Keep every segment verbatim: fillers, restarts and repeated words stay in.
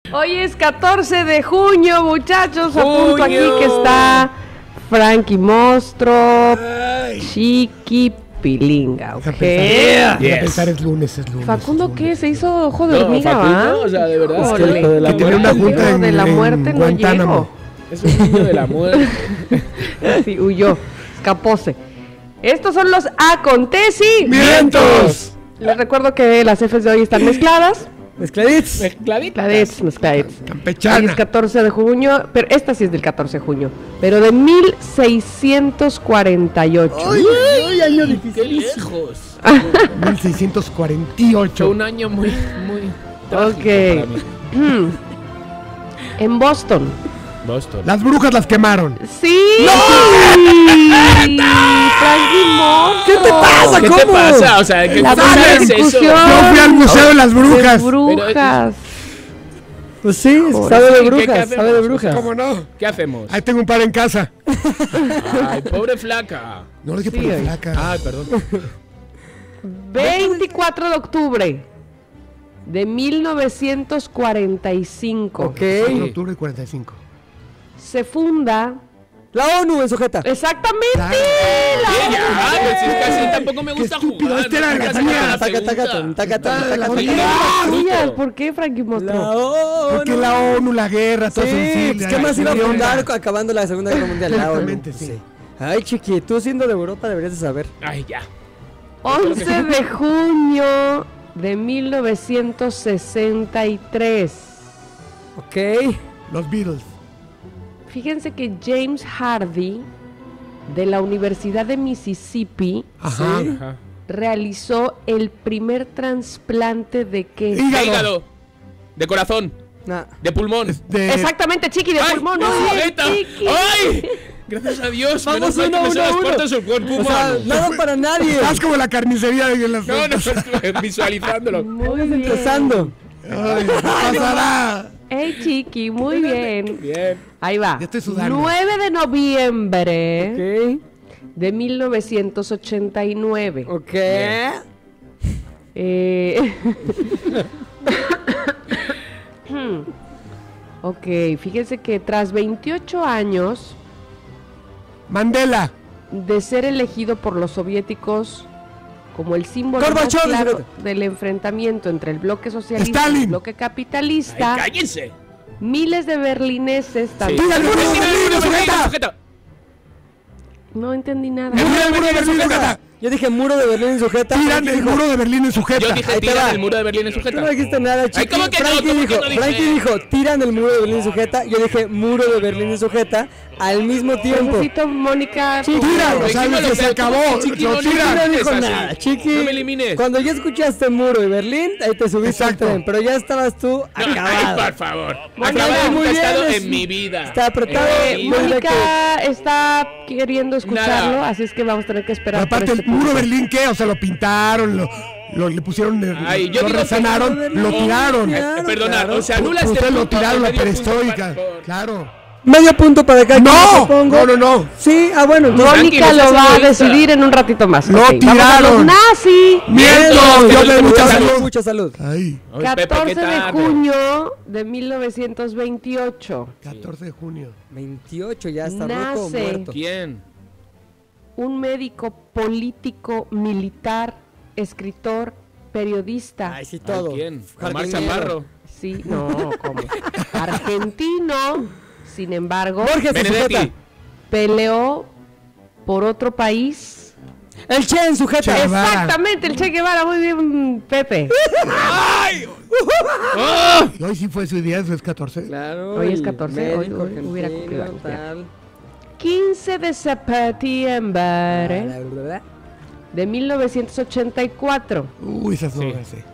Hoy es catorce de junio, muchachos. Apunto aquí que está Frankie Mostro, Chiqui Pilinga, ¿ok? Yeah. Yes. Pensar es lunes, es lunes. ¿Facundo es lunes, qué? ¿Se hizo ojo de No, hormiga, Facundo, va? o sea, de verdad. Híjole, Es que de la que muerte. una junta en, de la en- muerte en no Guantánamo. llegó. Es un niño de la muerte. Sí, huyó, escapóse. Estos son los acontecimientos. ¡Mientos! Les recuerdo que las Fs de hoy están mezcladas. Mezcladits. Mezcladitas. Mezcladitas, mezcladitas. Hoy Campechana. es catorce de junio, pero esta sí es del catorce de junio, pero de mil seiscientos cuarenta y ocho. ¡Ay, ay, año ¡Qué difícil! lejos! mil seiscientos cuarenta y Fue ocho. un año muy, muy trágico Ok. para mí. En Boston. Boston. Las brujas las quemaron. ¡Sí! Frankie Mostro. ¿Qué te pasa? ¿Qué ¿Cómo? te pasa? O sea, ¿qué La tú sabes eso? persecución. Yo fui al Museo de las Brujas. De brujas. Pues sí, Joder. sabe de ¿Qué- qué brujas, hacemos? sabe de brujas. ¿Cómo no? ¿Qué hacemos? Ahí tengo un par en casa. Ay, pobre flaca. No le dije Sí, por oye. flaca. Ay, perdón. veinticuatro de octubre de mil novecientos cuarenta y cinco. Ok. cuatro de octubre y cuarenta y cinco. Se funda. La ONU en sujeta. Exactamente. Claro. la Sí, ya, ONU. pues es que así tampoco me gusta estúpido, jugar. este era de la Taca, tuya. taca, Taca, taca, pregunta. taca, taca, taca, ¿Por qué Oye, las fruto. tuyas? ¿Por qué, Frankie Mostro? La ONU. Porque la ONU, la guerra, todo Sí, sensible. pues, ¿qué más iba a Ay, fundar onda. acabando la Segunda Guerra Mundial? La ONU. Exactamente, sí. Ay, chiqui, tú siendo de Europa deberías de saber. Ay, ya. once de junio de mil novecientos sesenta y tres. Ok. Los Beatles. Fíjense que James Hardy, de la Universidad de Mississippi, Ajá. Ajá. realizó el primer trasplante de qué? De Hígado. hígado. De corazón. Nah. De pulmón. De... Exactamente, Chiqui, de ¡Ay, pulmón. no, Muy bien, neta! Chiqui. ¡Ay! Gracias a Dios. Vamos menos mal uno, que me uno, sé las uno. partes del cuerpo O sea, humano. nada para nadie. Estás como la carnicería de las... No, no, estoy visualizándolo. Muy bien. Empezando. Ay, ¿qué pasará? Hey, Chiqui, muy bien. Bien. Ahí va. Ya estoy sudando. nueve de noviembre Ok. de mil novecientos ochenta y nueve. Ok. Bien. Eh... ok, fíjense que tras veintiocho años Mandela. de ser elegido por los soviéticos como el símbolo más Gorbachev, claro fíjate. del enfrentamiento entre el bloque socialista y Stalin. el bloque Ay, capitalista, cállense. miles de berlineses Sí. también. ¡Tira el muro de Tira el Berlín, muro de sujeta! Berlín, sujeta. No entendí nada. ¡Tira el muro de Berlín, sujeta! Yo dije muro de Berlín en sujeta. ¡Tiran Frankie el dijo- muro de Berlín en sujeta! Yo dije Ahí te tira va. el muro de Berlín en Tú sujeta. no dijiste nada, chiqui. ¿cómo que no? Frankie ¿Cómo que dijo, no dije? Frankie dijo, tiran el muro de Berlín en sujeta. Yo dije, muro de Berlín en sujeta al mismo tiempo. Necesito, Mónica. Sí, tu- tira, o sea, Dijimos que lo se que- acabó, ¿cómo que chiqui lo no tira? elimines No dijo así? nada, chiqui. No me elimines. Cuando ya escuchaste muro de Berlín, ahí te subiste al Exacto. tren, pero ya estabas tú No, ay, acabado. por favor. Bueno, Acabado ya, nunca muy he bien, estado es- en mi vida. está apretado, En Eh, mi vida. Mónica está queriendo escucharlo, Nada. así es que vamos a tener que Pero esperar. por aparte, este el muro de punto. Berlín, ¿qué? O sea, lo pintaron, lo, lo- le pusieron, eh, Ay, yo lo digo que- resanaron, lo tiraron. Ya. Eh, Perdona, Claro. o sea, anula este Ustedes lo punto, tiraron, la medio punto perestroika. para- Claro. Medio punto para acá. ¡No! supongo. No, no, no. Sí, ah, bueno, entonces. Mónica Tranquilo, lo seas va a egoísta. decidir en un ratito más. Lo Ok, vamos a tiraron. los nazi. ¡Miento! Miento, ¡Dios que de no mucha te salud! Mucha salud. Ay, Ay, Pepe, ¿qué catorce de tarde? junio de mil novecientos veintiocho. catorce de junio. veintiocho, ya está roco o Nace. muerto. ¿Quién? Un médico político, militar, escritor, periodista. Ay, sí, Ay, todo. ¿Quién? Omar Jardinero. Chaparro. Sí, no, ¿cómo? Argentino, sin embargo, Borges en Benedetti. sujeta. peleó por otro país. El Che en sujeta. Che Guevara. Exactamente, el Che Guevara, muy bien, Pepe. ¡Oh! Y hoy sí fue su día, eso es catorce. Claro. Hoy es el catorce, hoy- médico hoy hubiera argentino, cumplido. tal. quince de septiembre Bla, bla, bla. de mil novecientos ochenta y cuatro. Uy, esas no Sí. las sé.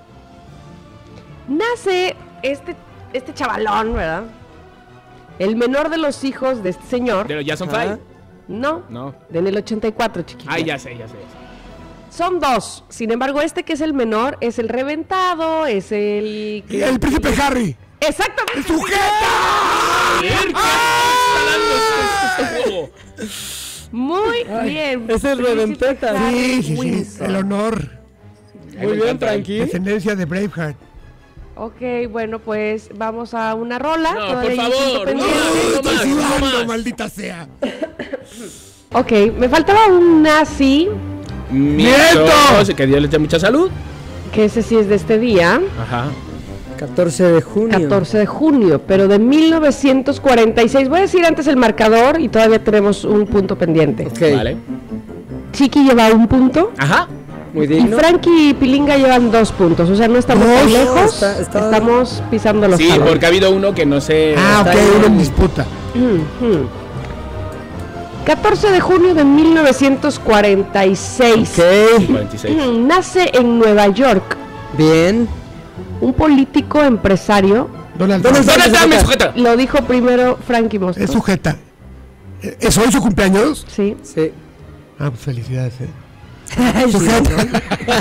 Nace este, este chavalón, ¿verdad? El menor de los hijos de este señor. ¿De los Jason Ah. Five? No, No. de en el ochenta y cuatro, chiquito. Ay, ya sé, ya sé. ya sé. Son dos. Sin embargo, este que es el menor es el reventado, es el... Y el príncipe Harry. Exactamente. ¡El sujeta! ¿Qué está dando este- este juego? Muy bien. es el Príncipe reventeta. Harry Sí, sí, sí. Windsor. El honor. Ay, Muy me bien, encanta. Frankie. Descendencia de Braveheart. Ok, bueno, pues vamos a una rola. No, Todavía por hay favor, cinco no, pendientes. no Estoy más, no sudando, más. maldita sea. Ok, me faltaba un nazi, Miento. Que Dios les dé mucha salud. que ese sí es de este día, Ajá. catorce de junio. catorce de junio, pero de mil novecientos cuarenta y seis. Voy a decir antes el marcador y todavía tenemos un punto pendiente. Ok, Vale. Chiqui lleva un punto Ajá. muy y digno. Frankie y Pilinga llevan dos puntos. O sea, no estamos No, tan no, lejos, está- está- estamos pisando los Sí, talones. porque ha habido uno que no sé. Ah, ok, Está uno en bien. disputa. Ujú. catorce de junio de mil novecientos cuarenta y seis. Ok, cuarenta y seis. Mm, Nace en Nueva York bien. un político empresario. Donald Donald Trump. ¿Dónde está mi sujeta? Lo dijo primero Frankie Mostro. Es sujeta. ¿E- ¿Es hoy su cumpleaños? Sí. Sí. Ah, pues felicidades, eh. Ay, sí, Sujeta.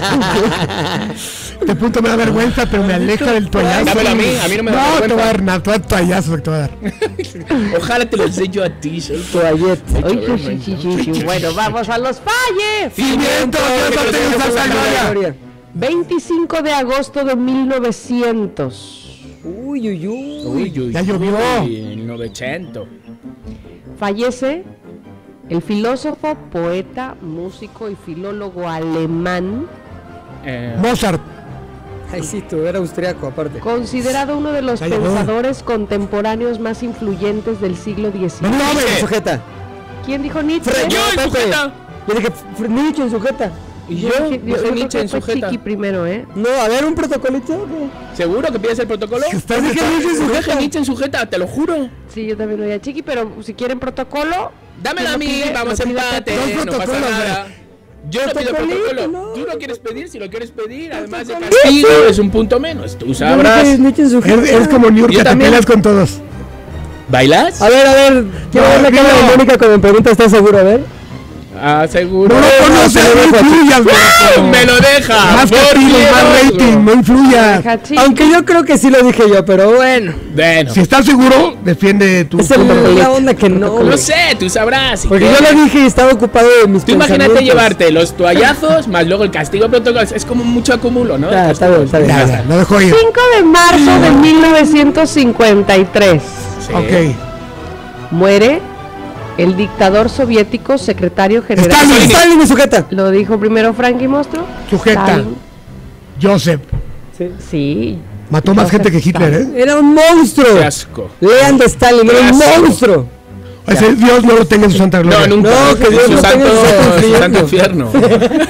Este punto me da vergüenza, pero me aleja del toallazo. Dámelo a mí, a mí no me da No, te vergüenza. voy a dar nada, te voy a dar toallazo lo que te voy a dar. Ojalá te lo enseño yo a ti. solo por- Toallette. Ay, sí, sí, sí, sí, sí. Bueno, vamos a los falles. ¡Cimiento! ¡Dios no tenga salsa gloria! Gloria. veinticinco de agosto de mil novecientos. Uy, uy, uy. Uy, uy, Ya llovió. uy, el novecento. Fallece el filósofo, poeta, músico y filólogo alemán, Eh, Mozart. Ay, sí, tú, era austriaco aparte. considerado uno de los Ya llegó. pensadores contemporáneos más influyentes del siglo No diecinueve. me En llames. sujeta. ¿Quién dijo Nietzsche? Fre- yo en Pepe. sujeta. Yo dije, Fr- Nietzsche en sujeta. Y Yo yo, dije- yo creo Nietzsche que en fue sujeta. Chiqui primero, ¿eh? No, a ver, un protocolito. ¿o qué? ¿Seguro que pides el protocolo? Estás Dije está- Nietzsche en Yo dije sujeta. Nietzsche en sujeta, te lo juro. Sí, yo también lo oía Chiqui, pero si quieren protocolo, Dámela a ¿quién lo mí, pide? vamos Lo pide empate, Pepe. Dos no pasa protocolos, nada. Yo no pido Protocolito, protocolo. no. Tú no quieres pedir, si lo quieres pedir, además de Protocolito. castigo, es un punto menos. Tú Yo sabrás. dije Nietzsche en sujeta. Eres, eres como New York, Yo que te también. peleas con todos. ¿Bailas? A ver, a ver. Quiero No, ver la dilo. cara de Mónica cuando me pregunta, ¿estás seguro? A ver. Ah, seguro. No lo conoces, no influyas, loco. ¡Me lo deja! Más por castigos, Dios. más rating, no influyas. Deja Chiqui. Aunque yo creo que sí lo dije yo, pero bueno. Bueno, Si estás seguro, defiende tu Es el- punto. la onda que no. no güey. sé, tú sabrás. si Porque yo quieres. lo dije y estaba ocupado de mis Tú imagínate pensamientos. llevarte los toallazos más luego el castigo protocolo. Es como mucho acumulo, ¿no? Ya, está bien, está bien. Ya, ya, lo dejo ir. cinco de marzo de mil novecientos cincuenta y tres. Sí. Ok. Muere el dictador soviético, secretario general. Stalin. Stalin en sujeta. Lo dijo primero Frankie Mostro. Sujeta. Stalin. Joseph. Sí. Mató más Joseph gente que Hitler, ¿eh? Era un monstruo. Qué asco. Lean de Stalin, era un Qué asco. monstruo. Ese Dios no lo tenga en su santa gloria. No, nunca. No, que Dios su lo tenga santo, en su santo su santo infierno. infierno.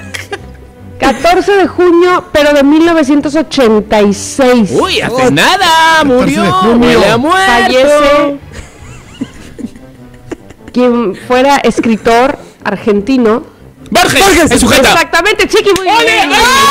catorce de junio, pero de mil novecientos ochenta y seis. Uy, hace Oh, nada, murió. de junio. Huele a muerto. Fallece quien fuera escritor argentino. Borges, Borges, en sujeta. Exactamente, Chiqui, muy bien.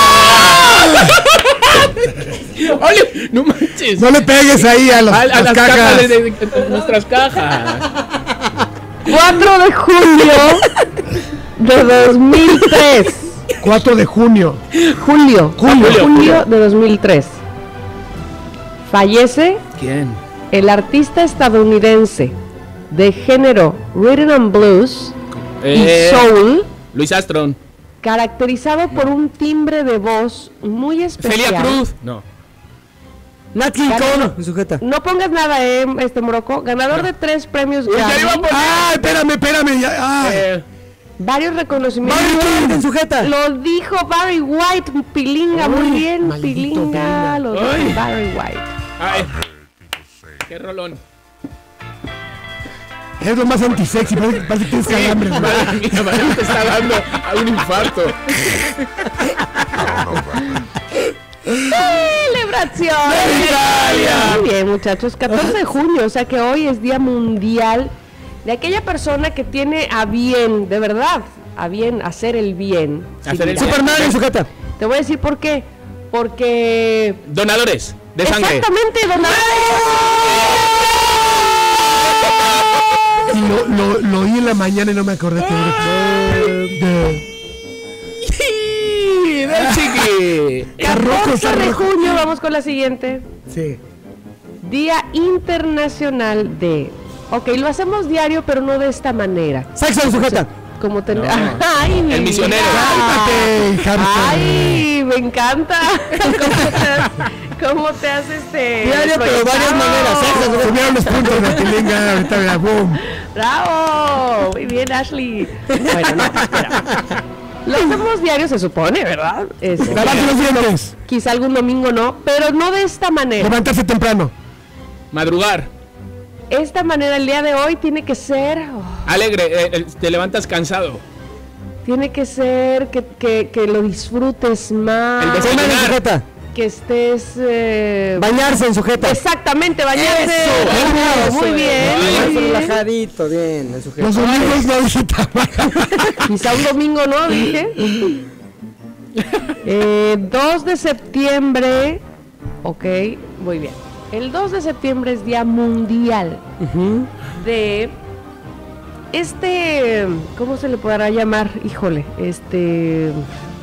¡Ole! No manches. No le pegues ahí a, los, a, a las las cajas. cajas de, de- de nuestras cajas. cuatro de julio de dos mil tres. cuatro de junio. Julio, Julio. julio, julio de dos mil tres. Fallece ¿Quién? el artista estadounidense de género rhythm and blues Eh, y soul, Luis Armstrong. caracterizado por un timbre de voz muy especial. Celia Cruz. No. Nat King Cole en sujeta. No pongas nada, eh, este Morocco. Ganador de tres premios Uy, ya Grammy, iba a poner. ¡Ah, espérame, espérame! Ya, ah. Eh, varios reconocimientos. Barry White en sujeta. Lo dijo Barry White, Pilinga, muy Uy, bien, maldito Pilinga, Pilinga. lo dijo Ay. Barry White. ay. Qué rolón. Es lo más antisexy, parece, parece que tienes calambre. güey. Madre mía, madre mía, te está dando a un infarto. ¡Celebración! Muy bien, muchachos. catorce de junio, o sea que hoy es Día Mundial de aquella persona que tiene a bien, de verdad, a bien hacer el bien. Hacer el Sí, mira, Superman en sujeta. Te voy a decir por qué. Porque... Donadores de sangre. Exactamente, don Y lo, lo, lo oí en la mañana y no me acordé que era. De- ¡Sí! ¡Del chiqui! Está rojo, catorce está de rojo. junio, vamos con la siguiente. Sí. Día Internacional de... Ok, lo hacemos diario, pero no de esta manera. Sexo en sujeta. Como ten... No. Ay, mi El misionero. vida. Cálmate, hamster. Ay, me encanta. ¿Cómo te, ¿Cómo te haces este? Diario, pero de varias maneras. ¿eh? Subieron los puntos de Pilinga, ahorita mira, boom. ¡Bravo! Muy bien, Ashley. Bueno, no, espera. Lo hacemos diario, se supone, ¿verdad? Este, Lavarte los dientes. quizá algún domingo no, pero no de esta manera. Levantarse temprano. Madrugar. Esta manera, el día de hoy, tiene que ser... oh, Alegre, eh, eh, te levantas cansado. tiene que ser que, que, que lo disfrutes más. El Comer en desayunar. sujeta. Que estés... eh, Bañarse en sujeta. Exactamente, bañarse. Eso, Bravo, muy eso, bien, eso. muy Bañarse bien. relajadito, bien, en sujeta. Los domingos no visitan. Quizá un domingo, ¿no? Dije. Eh, dos de septiembre. Ok, muy bien. El dos de septiembre es Día Mundial Ujú. de... Este... ¿Cómo se le podrá llamar? Híjole, este...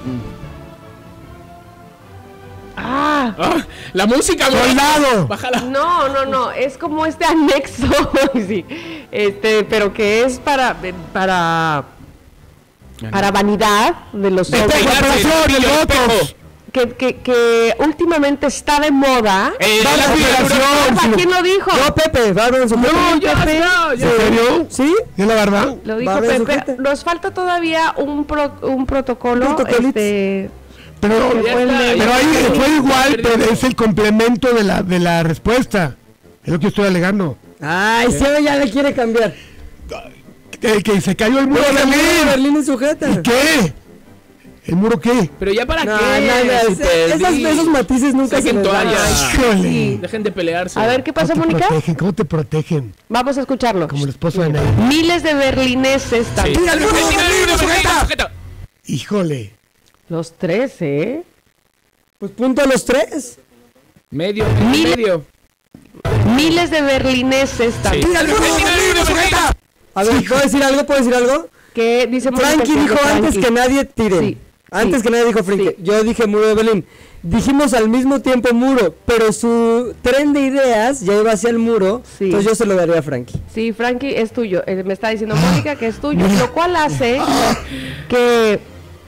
Ah, Ah, la música, ¡Soldado! Bájala. no, no, no, es como este anexo, sí, este, pero que es para, para, para vanidad de los De hombres, peinarse, operación, el el brillo, el Botox. espejo. que, que, que últimamente está de moda. Eh, Va la la operación. ¿A quién lo dijo? No, Pepe, barba en sujeta. No, Ya Pepe. está, ya. ¿En serio? ¿Sí? ¿Y la barba? Lo dijo Barba en Pepe. sujeta. Nos falta todavía un, pro- un protocolo, Protocolito. este, Pero, que ya fue el está, de- ya pero ahí está. fue igual, Perdió. pero es el complemento de la, de la respuesta. Es lo que estoy alegando. Ay, sí, ya le quiere cambiar. Que, que se cayó el muro de Muro de Berlín. Berlín en sujeta. ¿Y qué? ¿El muro qué? Pero ya para No, qué. nada, Si es- perdí. esas- esos matices nunca se Saquen les dan. toallas. Híjole. Dejen de pelearse. A ver, ¿qué pasa, ¿Cómo te Mónica? protegen? ¿Cómo te protegen? Vamos a escucharlo. Como el esposo de Ney. Miles de berlineses Sí. también. ¡Tira el muro de Tira el Berlín, muro de Berlín, sujeta! sujeta. Híjole. Los tres, ¿eh? Pues punto a los tres. Medio, Mil- medio. Miles de berlineses también. ¡Tira el muro de Berlín, sujeta! A ver, ¿puedo decir algo? ¿Puedo decir algo? Que dice Mónica Frankie que es dijo de antes Frankie. que nadie tire. Sí, Antes sí, que nadie dijo Frankie. sí. Yo dije muro de Berlín. Dijimos al mismo tiempo muro, pero su tren de ideas ya iba hacia el muro. Sí. Entonces yo se lo daría a Frankie. Sí, Frankie, es tuyo. Eh, me está diciendo Mónica que es tuyo, lo cual hace que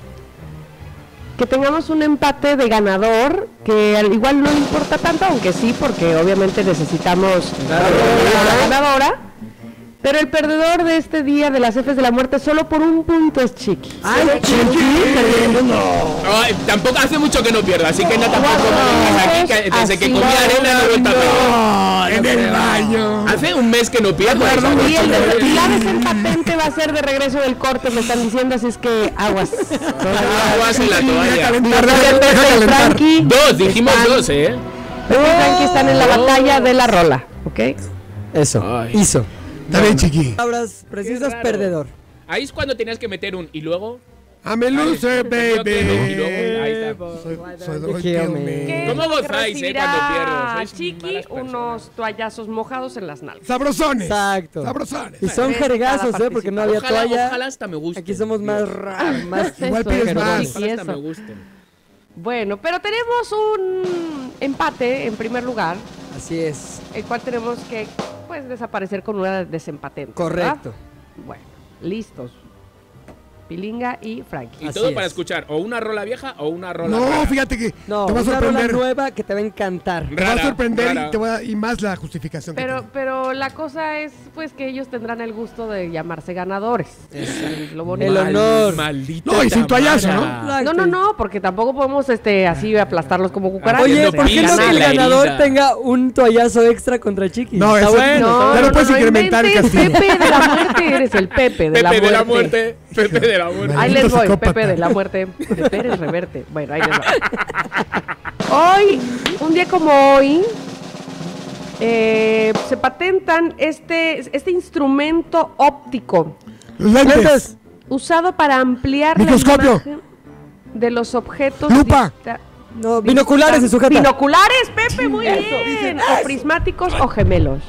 que tengamos un empate de ganador, que al igual no importa tanto, aunque sí, porque obviamente necesitamos la ganadora. Pero el perdedor de este día de las Fs de la muerte solo por un punto es Chiqui. ¡Ay, Chiqui! Perdiendo, no. Ay, tampoco hace mucho que no pierdo, así que no tampoco me vengas aquí que desde que comí arena no he vuelto a perder. En el baño. Hace un mes que no pierdo. Y el desempatante desempatente va a ser de regreso del corte, me están diciendo, así es que aguas. Aguas en la toalla. Calentar, Pepe deja y calentar. Frankie Dos, dijimos están- dos, ¿eh? Pepe y Frankie están en la batalla de la rola, ¿ok? Eso, Ay. hizo. Está bien, chiqui. Palabras precisas, raro. perdedor. Ahí es cuando tenías que meter un y luego. I'm a loser, Creo que no, y baby. luego, ahí está. Soy, soy Qué kill hombre. me. Que ¿Cómo gozáis, eh, recibirá cuando pierdo? Sois Chiqui malas personas. unos toallazos mojados en las nalgas. Sabrosones. Exacto. Sabrosones. Y son Ves, cada jergazos, ¿eh? Porque no había Ojalá, toalla. ojalá hasta me guste. Aquí somos más raros, más... Igual Eso, pides pero más. Chiqui, Ojalá hasta me eso. gusten. Bueno, pero tenemos un empate en primer lugar, Así es. el cual tenemos que pues desaparecer con una desempatente. Correcto. ¿verdad? Bueno, listos. Pilinga y Frankie. Y Así todo es. para escuchar o una rola vieja o una rola No, rara. fíjate que No, te va a una rola sorprender. nueva que te va a encantar. Te va a Rara, sorprender rara. y te voy a y más la justificación que Pero, tengo. pero la cosa es pues que ellos tendrán el gusto de llamarse ganadores. Es lo bonito. El honor. Maldita No, y sin Tamara. toallazo, ¿no? No, no, no, porque tampoco podemos este así aplastarlos como cucarachas. Oye, Haciendo ¿por qué no pizza que en el la ganador herida. tenga un toallazo extra contra Chiqui? No, Está eso- bueno. No, Ya no no, puedes no, incrementar el inventes, castigo. Pepe de la muerte, eres el Pepe de, la, Pepe muerte. de la muerte. Pepe de la muerte. Ahí Maldito les voy, psicópata. Pepe de la muerte. De Pérez Reverte. Bueno, ahí les voy. Hoy, un día como hoy, eh, se patentan este, este instrumento óptico Los lentes. Lentes. usado para ampliar la Microscopio. imagen de los objetos. Lupa. dista- No, binoculares se sujeta. Binoculares, Pepe, muy bien. O prismáticos o gemelos.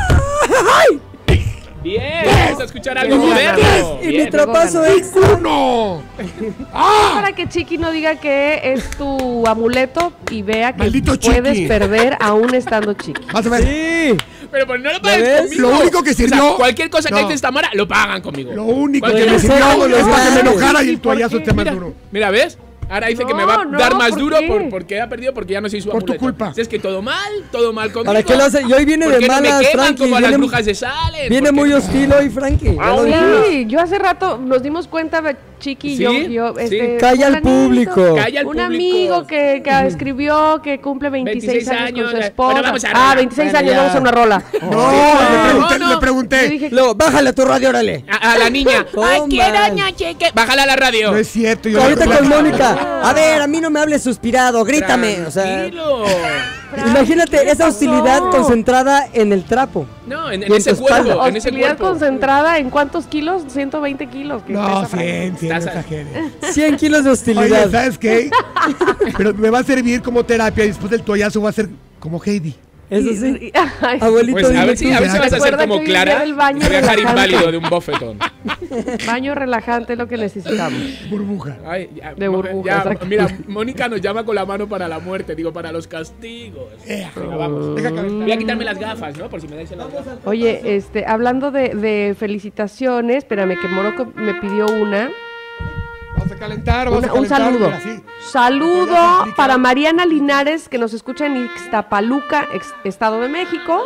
Bien, vamos a escuchar algo Bien. moderno. Y Bien. mi trapazo extra. ¡Uno! Para que Chiqui no diga que es tu amuleto y vea que Maldito puedes Chiqui. perder aún estando Chiqui. Vas a ver. Sí. Pero pues no lo ¿Ya pagues ves? conmigo. Lo único que O sea, sirvió- cualquier cosa que No. dices Tamara, lo pagan conmigo. Lo único que Cualquier me cosa- sirvió Cualquier es para que me cosa. enojara y el ¿Y por toallazo qué? esté más Mira, duro. mira, ¿ves? Ahora dice No, que me va a no, dar más ¿por duro qué? por, porque ha perdido porque ya no soy su Por tu amuleto. culpa. Si es que todo mal, todo mal conmigo. ¿Para qué lo hace? Y hoy viene ¿Por de qué no me malas, queman Frankie. como a las Viene, brujas de Salem? viene ¿Por qué muy no? hostil hoy, Frankie. Ya lo dijimos. Sí, yo hace rato nos dimos cuenta, Chiqui y ¿Sí? yo, yo, Sí. este, Calla al fulanito, público. Calla al un público. amigo que, que escribió que cumple veintiséis, veintiséis años con su años. esposa. Bueno, vamos a ah, rola. veintiséis Bueno, años, ya. vamos a hacer una rola. No, no, le pregunté, no. le Yo pregunté. dije, Luego, bájale a tu radio, órale. A, a la niña. Ay, Toma. qué daña, cheque. Bájala a la radio. No es cierto. Yo Ahorita le- con Mónica. A ver, a mí no me hables suspirado, grítame. O sea, Tranquilo. imagínate esa hostilidad pasó? concentrada en el trapo. No, en, Y en en ese tu espalda. cuerpo, en ese hostilidad cuerpo. concentrada en cuántos kilos? ciento veinte kilos. que No, pesa Frank. cien, cien, no Estás- exageres. cien kilos de Oye, hostilidad. ¿sabes qué? Pero me va a servir como terapia y después del toallazo va a ser como Heidi. Eso Y- sí. y- ay, Abuelito, Pues a dime ver si, tú. a ver si vas a hacer Recuerda como que hoy día Clara. el baño Te voy a dejar relajante. inválido de un bofetón. baño relajante es lo que necesitamos. Burbuja. Ay, ya, De mo- burbuja, ya, exacto. mira, Mónica nos llama con la mano para la muerte, digo, para los castigos. Venga, vamos. Deja que- Voy a quitarme las gafas, ¿no? Por si me dais en las gafas. Oye, este, hablando de, de felicitaciones, espérame que Morocco me pidió una. Vamos a calentar, vamos Una- a un calentar. saludo. mira, sí. Saludo Ya se explica. para Mariana Linares, que nos escucha en Ixtapaluca, ex- Estado de México.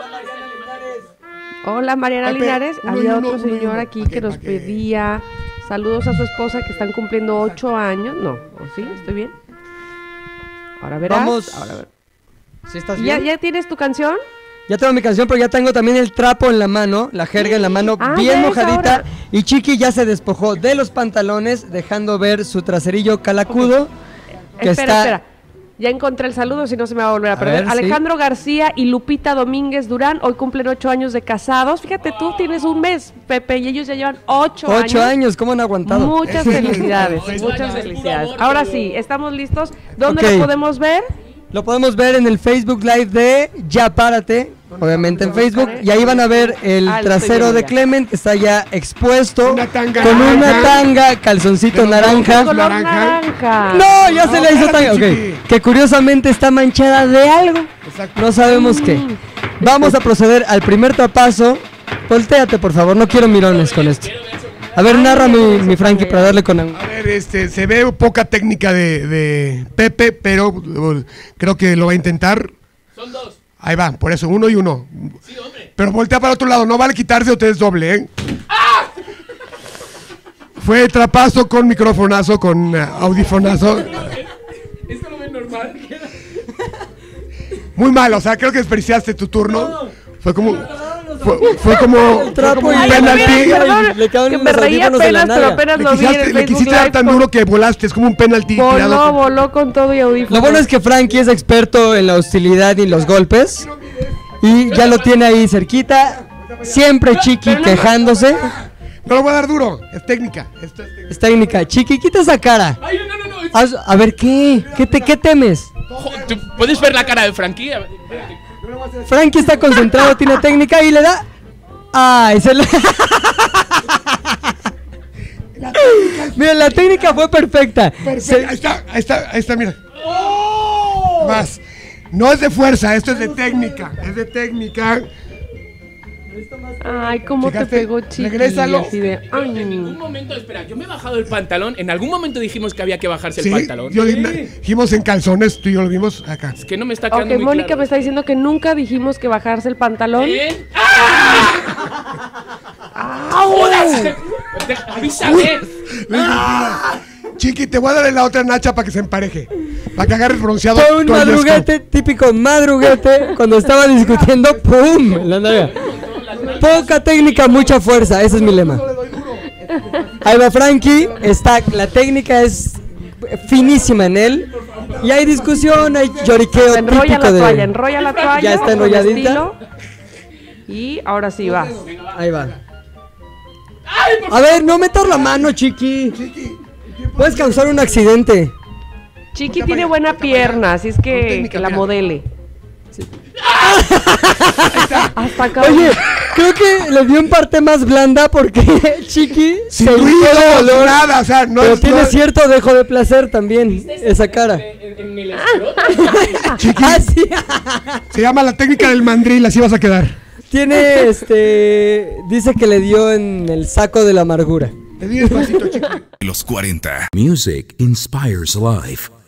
Hola Mariana Pepe, Linares. uno y Había uno, otro uno y señor uno. aquí Pa' que que- nos pa' que- pedía saludos a su esposa que están cumpliendo ocho años. No, ¿o sí? ¿Estoy bien? Ahora verás. Vamos. Ahora ver- ¿Sí estás ¿Ya, bien? ¿Ya tienes tu canción? Ya tengo mi canción, pero ya tengo también el trapo en la mano, la jerga en la mano, Ah, bien ¿ves? mojadita. Ahora. Y Chiqui ya se despojó de los pantalones, dejando ver su traserillo calacudo. Que espera, está... espera. Ya encontré el saludo, si no se me va a volver a A perder. ver, sí. Alejandro García y Lupita Domínguez Durán hoy cumplen ocho años de casados. Fíjate, tú tienes un mes, Pepe, y ellos ya llevan ocho, Ocho años. años, ¿cómo han aguantado? Muchas felicidades, Eso muchas ya es puro felicidades. amor, Ahora pero- sí, estamos listos. ¿Dónde Ok. lo podemos ver? Lo podemos ver en el Facebook Live de Ya Párate, obviamente en Facebook. Y ahí van a ver el Ah, lo estoy trasero viendo de ya. Clement, que está ya expuesto. Una tanga con una naranja. tanga, calzoncito De los naranja. Color naranja. naranja. No, ya se No, le hizo espérate, tanga. Ok, Chiqui. que curiosamente está manchada de algo. Exacto. No sabemos qué. Vamos a proceder al primer tapazo. Voltéate, por favor, no quiero mirones con esto. A ver, narra mi, mi Frankie para darle con... A ver, este, se ve poca técnica de, de Pepe, pero uh, creo que lo va a intentar. Son dos. Ahí va, por eso, uno y uno. Sí, hombre. Pero voltea para otro lado, no vale quitarse o te es doble, ¿eh? Fue trapazo con microfonazo, con uh, audifonazo. ¿Esto lo ven normal? Muy mal, o sea, creo que desperdiciaste tu turno. Fue como... Fue, fue como, fue trapo como y un Ay, penalti. Perdón, Le quedaban que me unos reía audífonos en la apenas, pero nalga. apenas Le lo vi en quisiste, el le Facebook quisiste dar Live tan con- duro que volaste, es como un penalti. Voló, tirado. voló con todo y audífonos. Lo bueno es que Frankie es experto en la hostilidad y los golpes. Y ya lo tiene ahí cerquita. Siempre Chiqui quejándose. No lo voy a dar duro, es técnica. Esto es técnica. Es técnica. Chiqui, quita esa cara. Ay, no, no, no. no. Haz- a ver, ¿qué? ¿Qué, te, ¿Qué temes? Jo, ¿tú ¿Puedes ver la cara de Frankie? A ver, espérate. Frankie está concentrado, tiene técnica y le da... ¡Ay! Se le... Mira, la técnica fue perfecta. Perfecto, Se- ahí está, ahí está, ahí está, mira. Más. No es de fuerza, esto es de técnica. Es de técnica. Ay, cómo te Fíjate, pegó, Chiqui. regrésalo. Así de, En ningún ay. momento, espera, yo me he bajado el pantalón. En algún momento dijimos que había que bajarse Sí, el pantalón. yo dijimos en calzones, tú y yo lo vimos acá. Es que no me está Ok, quedando muy Mónica claro. me está diciendo que nunca dijimos que bajarse el pantalón. ¿Eh? ¡Jodas! Deja- ¡Avísame! Chiqui, te voy a dar en la otra nacha para que se empareje. Para que agarres bronceado. Fue un tú al yesco. madruguete, típico madruguete, cuando estaba discutiendo, ¡pum! En la nalga. Poca técnica, mucha fuerza, ese es mi lema. Ahí va Frankie, está, la técnica es finísima en él. Y hay discusión, hay lloriqueo Enrolla típico la de... toalla, enrolla la toalla. Ya está con enrolladita. estilo. Y ahora sí vas. Ahí va. A ver, no metas la mano, Chiqui. Puedes causar un accidente. Chiqui tiene buena pierna, así es que, técnica, que la mira. modele. Hasta acá. Oye, creo que le dio un parte más blanda porque Chiqui Sin se hizo ruido, dolor, nada, o sea, no pero es. tiene no- cierto dejo de placer también, esa cara. En, en el escroto. Ah, sí. Se llama la técnica del mandril, así vas a quedar. Tiene, este, dice que le dio en el saco de la amargura. Le di despacito, chicle. Los cuarenta. Music inspires life.